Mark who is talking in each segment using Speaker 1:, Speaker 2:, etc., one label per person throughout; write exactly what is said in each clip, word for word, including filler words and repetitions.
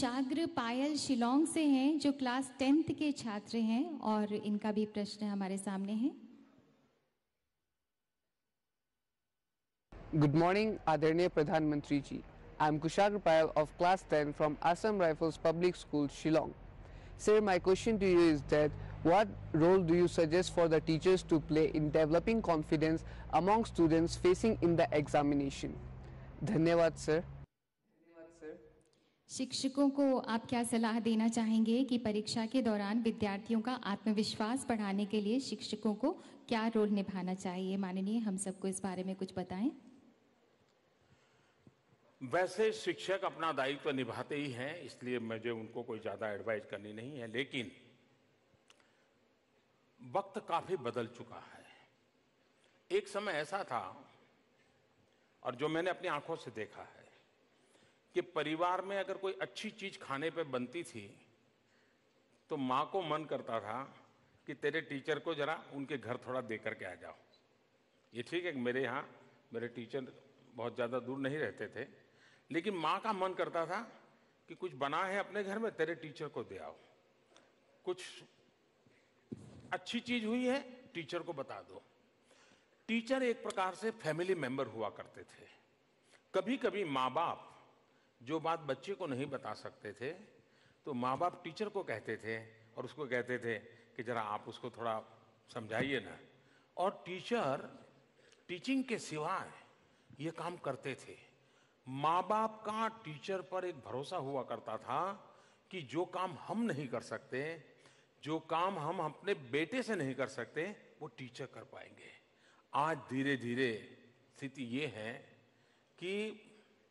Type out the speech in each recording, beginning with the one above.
Speaker 1: कुशाग्र पायल शिलोंग से हैं, जो क्लास टेंथ के छात्र हैं, और इनका भी प्रश्न हमारे सामने है।
Speaker 2: Good morning, Adarniya Pradhan Mantri ji. I am Kushagra Payal of class ten from Assam Rifles Public School, Shillong. Sir, my question to you is that what role do you suggest for the teachers to play in developing confidence among students facing in the examination? धन्यवाद sir.
Speaker 1: शिक्षकों को आप क्या सलाह देना चाहेंगे कि परीक्षा के दौरान विद्यार्थियों का आत्मविश्वास बढ़ाने के लिए शिक्षकों को क्या रोल निभाना चाहिए? माननीय, हम सबको इस बारे में कुछ बताएं।
Speaker 3: वैसे शिक्षक अपना दायित्व तो निभाते ही हैं, इसलिए मुझे उनको कोई ज़्यादा एडवाइस करनी नहीं है, लेकिन वक्त काफ़ी बदल चुका है। एक समय ऐसा था, और जो मैंने अपनी आंखों से देखा है, कि परिवार में अगर कोई अच्छी चीज़ खाने पे बनती थी तो माँ को मन करता था कि तेरे टीचर को ज़रा उनके घर थोड़ा दे करके आ जाओ। ये ठीक है कि मेरे यहाँ मेरे टीचर बहुत ज़्यादा दूर नहीं रहते थे, लेकिन माँ का मन करता था कि कुछ बना है अपने घर में, तेरे टीचर को दे आओ। कुछ अच्छी चीज़ हुई है, टीचर को बता दो। टीचर एक प्रकार से फैमिली मेंबर हुआ करते थे। कभी कभी माँ बाप जो बात बच्चे को नहीं बता सकते थे तो माँ बाप टीचर को कहते थे और उसको कहते थे कि ज़रा आप उसको थोड़ा समझाइए ना। और टीचर टीचिंग के सिवाय ये काम करते थे। माँ बाप का टीचर पर एक भरोसा हुआ करता था कि जो काम हम नहीं कर सकते, जो काम हम अपने बेटे से नहीं कर सकते, वो टीचर कर पाएंगे। आज धीरे धीरे स्थिति ये है कि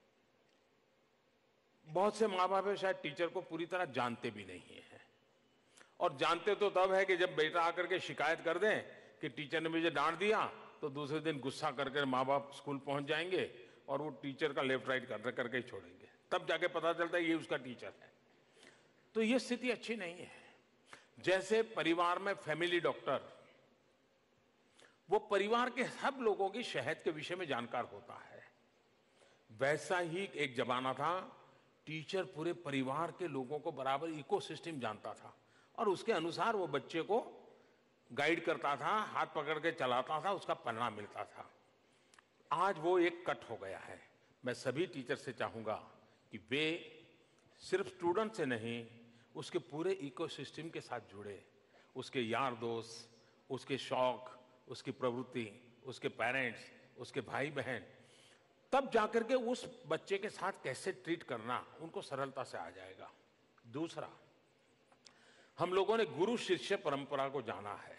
Speaker 3: बहुत से माँ बाप शायद टीचर को पूरी तरह जानते भी नहीं है, और जानते तो तब है कि जब बेटा आकर के शिकायत कर दें कि टीचर ने मुझे डांट दिया, तो दूसरे दिन गुस्सा करके माँ बाप स्कूल पहुंच जाएंगे और वो टीचर का लेफ्ट राइट कर करके ही छोड़ेंगे। तब जाके पता चलता है ये उसका टीचर है। तो ये स्थिति अच्छी नहीं है। जैसे परिवार में फैमिली डॉक्टर, वो परिवार के सब लोगों की सेहत के विषय में जानकार होता है, वैसा ही एक जमाना था टीचर पूरे परिवार के लोगों को बराबर इकोसिस्टम जानता था और उसके अनुसार वो बच्चे को गाइड करता था, हाथ पकड़ के चलाता था, उसका परिणाम मिलता था। आज वो एक कट हो गया है। मैं सभी टीचर से चाहूँगा कि वे सिर्फ स्टूडेंट से नहीं, उसके पूरे इकोसिस्टम के साथ जुड़े, उसके यार दोस्त, उसके शौक, उसकी प्रवृत्ति, उसके पेरेंट्स, उसके भाई बहन, तब जाकर के उस बच्चे के साथ कैसे ट्रीट करना उनको सरलता से आ जाएगा। दूसरा, हम लोगों ने गुरु शिष्य परंपरा को जाना है।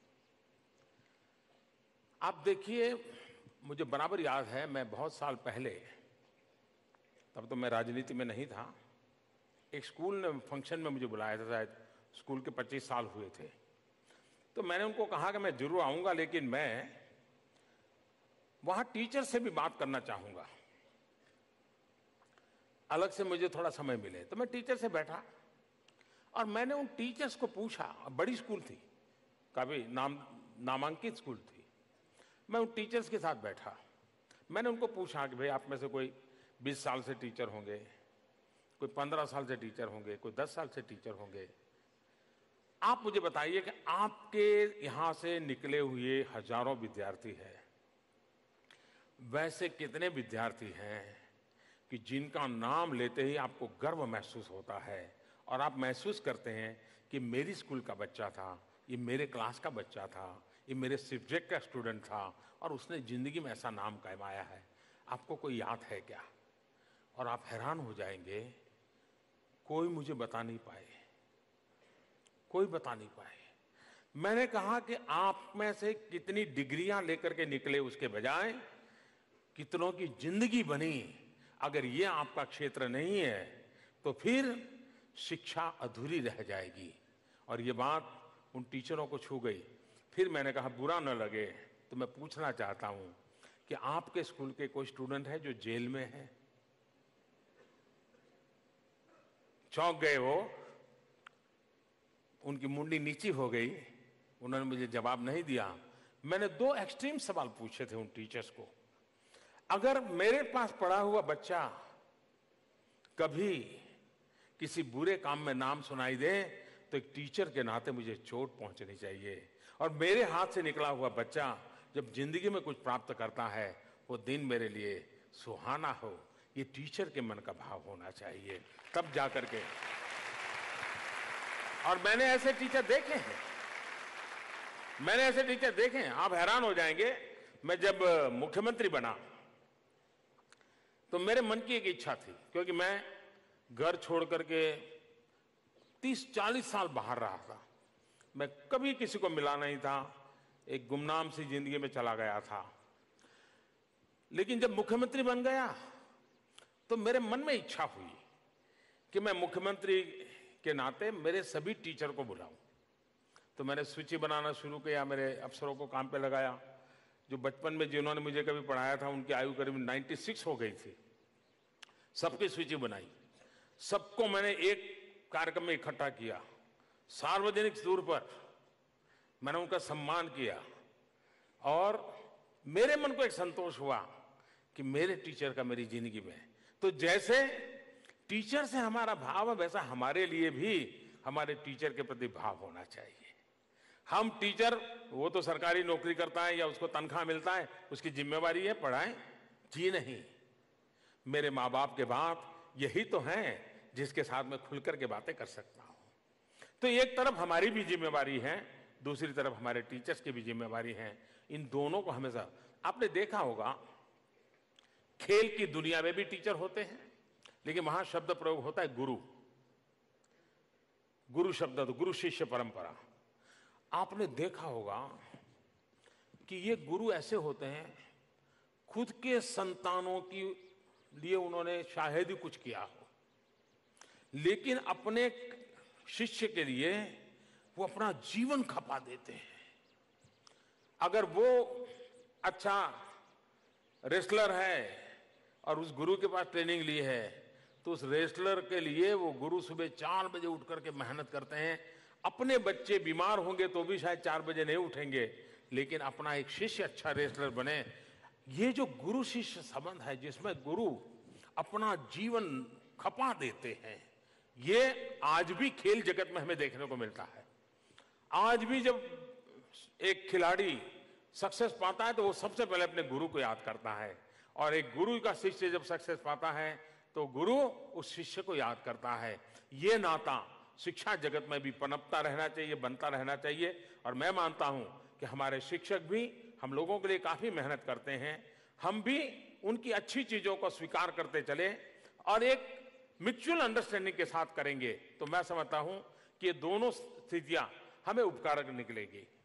Speaker 3: आप देखिए, मुझे बराबर याद है, मैं बहुत साल पहले, तब तो मैं राजनीति में नहीं था, एक स्कूल ने फंक्शन में मुझे बुलाया था, शायद स्कूल के पच्चीस साल हुए थे। तो मैंने उनको कहा कि मैं जरूर आऊंगा, लेकिन मैं वहां टीचर से भी बात करना चाहूंगा, अलग से मुझे थोड़ा समय मिले। तो मैं टीचर से बैठा और मैंने उन टीचर्स को पूछा, बड़ी स्कूल थी, काफी नाम नामांकित स्कूल थी। मैं उन टीचर्स के साथ बैठा, मैंने उनको पूछा कि भाई आप में से कोई बीस साल से टीचर होंगे, कोई पंद्रह साल से टीचर होंगे, कोई दस साल से टीचर होंगे, आप मुझे बताइए कि आपके यहां से निकले हुए हजारों विद्यार्थी हैं, वैसे कितने विद्यार्थी हैं कि जिनका नाम लेते ही आपको गर्व महसूस होता है और आप महसूस करते हैं कि मेरी स्कूल का बच्चा था, ये मेरे क्लास का बच्चा था, ये मेरे सब्जेक्ट का स्टूडेंट था और उसने जिंदगी में ऐसा नाम कमाया है। आपको कोई याद है क्या? और आप हैरान हो जाएंगे, कोई मुझे बता नहीं पाए, कोई बता नहीं पाए। मैंने कहा कि आप में से कितनी डिग्रियां लेकर के निकले उसके बजाय कितनों की जिंदगी बनी। अगर ये आपका क्षेत्र नहीं है तो फिर शिक्षा अधूरी रह जाएगी। और ये बात उन टीचरों को छू गई। फिर मैंने कहा बुरा न लगे तो मैं पूछना चाहता हूं कि आपके स्कूल के कोई स्टूडेंट है जो जेल में है? चौंक गए वो, उनकी मुंडी नीची हो गई, उन्होंने मुझे जवाब नहीं दिया। मैंने दो एक्सट्रीम सवाल पूछे थे उन टीचर्स को। अगर मेरे पास पढ़ा हुआ बच्चा कभी किसी बुरे काम में नाम सुनाई दे तो एक टीचर के नाते मुझे चोट पहुंचनी चाहिए। और मेरे हाथ से निकला हुआ बच्चा जब जिंदगी में कुछ प्राप्त करता है वो दिन मेरे लिए सुहाना हो, ये टीचर के मन का भाव होना चाहिए, तब जाकर के। और मैंने ऐसे टीचर देखे हैं, मैंने ऐसे टीचर देखे हैं, आप हैरान हो जाएंगे। मैं जब मुख्यमंत्री बना तो मेरे मन की एक इच्छा थी, क्योंकि मैं घर छोड़ करके तीस चालीस साल बाहर रहा था, मैं कभी किसी को मिला नहीं था, एक गुमनाम सी जिंदगी में चला गया था। लेकिन जब मुख्यमंत्री बन गया तो मेरे मन में इच्छा हुई कि मैं मुख्यमंत्री के नाते मेरे सभी टीचर को बुलाऊं। तो मैंने सूची बनाना शुरू किया, मेरे अफसरों को काम पे लगाया। जो बचपन में जिन्होंने मुझे कभी पढ़ाया था उनकी आयु करीब छियानवे हो गई थी, सबकी सूची बनाई, सबको मैंने एक कार्यक्रम में इकट्ठा किया, सार्वजनिक तौर पर मैंने उनका सम्मान किया। और मेरे मन को एक संतोष हुआ कि मेरे टीचर का मेरी जिंदगी में, तो जैसे टीचर से हमारा भाव है वैसा हमारे लिए भी हमारे टीचर के प्रति भाव होना चाहिए। हम टीचर, वो तो सरकारी नौकरी करता है या उसको तनख्वाह मिलता है, उसकी जिम्मेवारी है पढ़ाएं, जी नहीं। मेरे माँ बाप के बाद यही तो हैं जिसके साथ मैं खुलकर के बातें कर सकता हूं। तो एक तरफ हमारी भी जिम्मेवारी है, दूसरी तरफ हमारे टीचर्स की भी जिम्मेवारी है। इन दोनों को हमेशा, आपने देखा होगा खेल की दुनिया में भी टीचर होते हैं, लेकिन वहां शब्द प्रयोग होता है गुरु, गुरु शब्द, तो गुरु शिष्य परंपरा। आपने देखा होगा कि ये गुरु ऐसे होते हैं, खुद के संतानों की लिए उन्होंने शायद ही कुछ किया हो, लेकिन अपने शिष्य के लिए वो अपना जीवन खपा देते हैं। अगर वो अच्छा रेसलर है और उस गुरु के पास ट्रेनिंग ली है, तो उस रेसलर के लिए वो गुरु सुबह चार बजे उठ करके मेहनत करते हैं। अपने बच्चे बीमार होंगे तो भी शायद चार बजे नहीं उठेंगे, लेकिन अपना एक शिष्य अच्छा रेसलर बने। ये जो गुरु शिष्य संबंध है, जिसमें गुरु अपना जीवन खपा देते हैं, ये आज भी खेल जगत में हमें देखने को मिलता है। आज भी जब एक खिलाड़ी सक्सेस पाता है तो वो सबसे पहले अपने गुरु को याद करता है, और एक गुरु का शिष्य जब सक्सेस पाता है तो गुरु उस शिष्य को याद करता है। ये नाता शिक्षा जगत में भी पनपता रहना चाहिए, बनता रहना चाहिए। और मैं मानता हूं कि हमारे शिक्षक भी हम लोगों के लिए काफी मेहनत करते हैं, हम भी उनकी अच्छी चीजों को स्वीकार करते चले और एक म्यूचुअल अंडरस्टैंडिंग के साथ करेंगे, तो मैं समझता हूं कि ये दोनों स्थितियां हमें उपकारक निकलेगी।